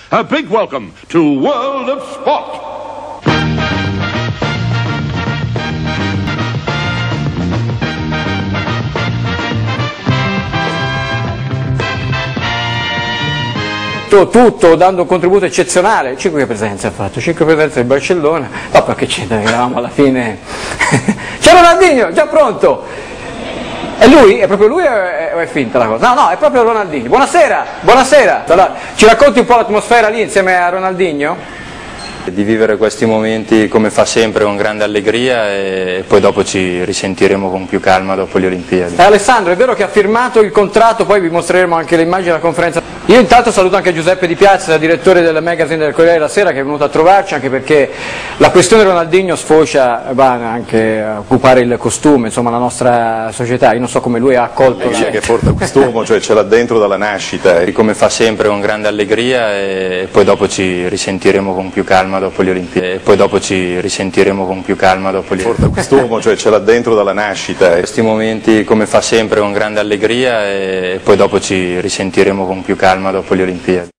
A big welcome to World of Sport. Tutto dando un contributo eccezionale. 5 presenze ha fatto, 5 presenze del Barcellona, no, perché eravamo alla fine. C'è Ronaldinho, già pronto! È lui? È proprio lui o è finta la cosa? No, è proprio Ronaldinho. Buonasera, buonasera! Allora, ci racconti un po' l'atmosfera lì insieme a Ronaldinho? Di vivere questi momenti come fa sempre con grande allegria e poi dopo ci risentiremo con più calma dopo le Olimpiadi. Alessandro, è vero che ha firmato il contratto, poi vi mostreremo anche le immagini della conferenza. Io intanto saluto anche Giuseppe Di Piazza, direttore del magazine del Corriere della Sera, che è venuto a trovarci, anche perché la questione Ronaldinho sfocia, va anche a occupare il costume, insomma, la nostra società. Io non so come lui ha accolto che porta costume, cioè ce l'ha dentro dalla nascita. Come fa sempre con grande allegria e poi dopo ci risentiremo con più calma dopo le Olimpiadi. Porta costume, cioè ce l'ha dentro dalla nascita. Questi momenti come fa sempre con grande allegria e poi dopo ci risentiremo con più calma dopo le Olimpiadi.